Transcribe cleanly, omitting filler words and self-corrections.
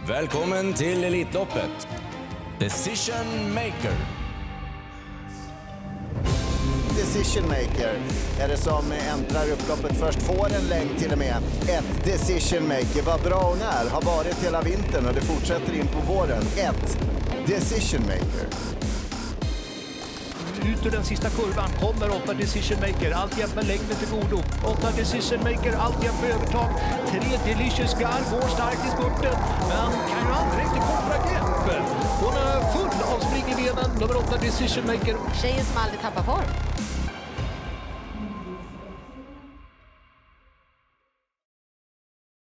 Välkommen till Elitloppet. Decision Maker. Decision Maker är det som äntrar upploppet först, får en längd till och med. Ett Decision Maker, vad bra hon är, har varit hela vintern och det fortsätter in på våren. Ett Decision Maker. Ut ur den sista kurvan kommer 8 Decision Maker, alltjämt med längden till godo. 8 Decision Maker, alltjämt på övertag. 3 Delicious Guy går starkt i spurten, men kan ju aldrig riktigt koppla grepp. Hon är full av spring i benen, nummer 8 Decision Maker. Tjejen som aldrig tappar form.